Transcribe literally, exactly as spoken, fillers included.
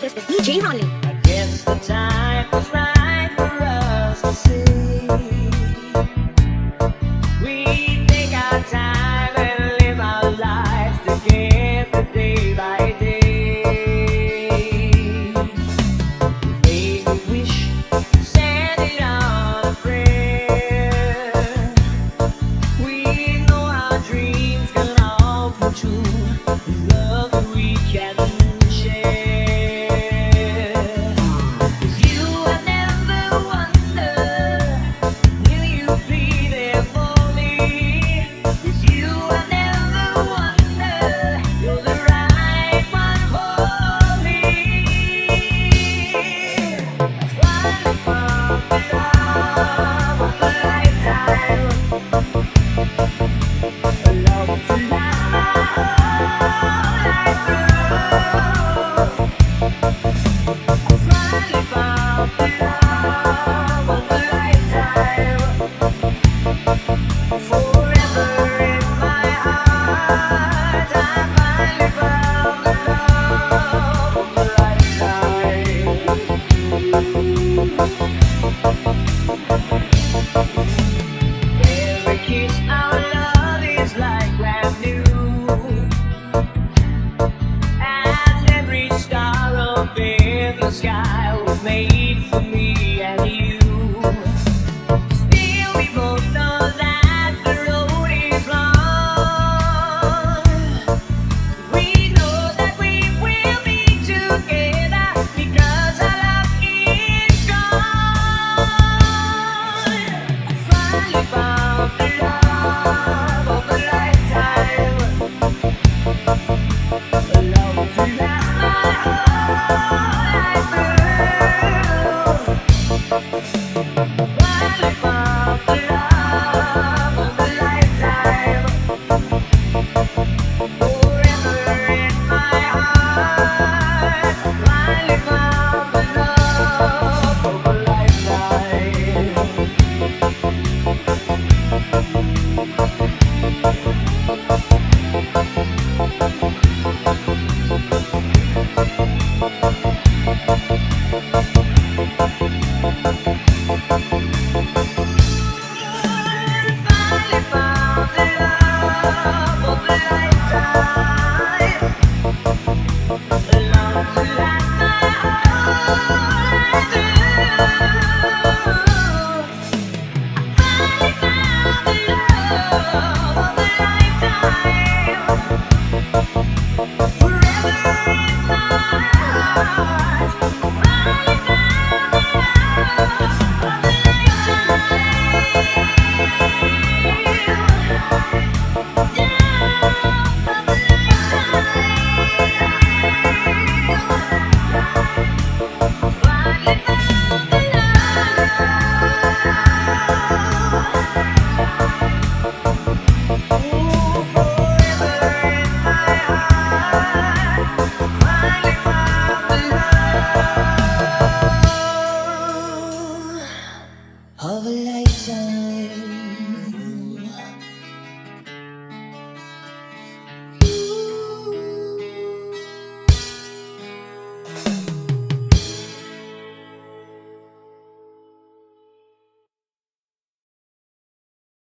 FIREHOUSE with D J Ronnie. I guess the time was right for us to see. We take our time and live our lives together day by day. Make a wish, send it on a prayer. We know our dreams can all come true. Love that we can share. You have never wondered, will you be there for me? You have never wondered, you're the right one for me. That's why I found the love of a lifetime, a love to last my whole life through. I finally found the love of a lifetime, forever in my heart. I finally found the love of a lifetime. Every kiss, our love is like brand new, and every star up in the sky was made for me and you. Still we both know that the road is long. We know that we will be together because our love is strong. I finally found the love of a lifetime, a love to last my whole life through. Finally found the love of a lifetime, forever in my heart. Finally found the love of a lifetime. Finally found the love of a lifetime, the love to last my whole life through. I finally found the love of a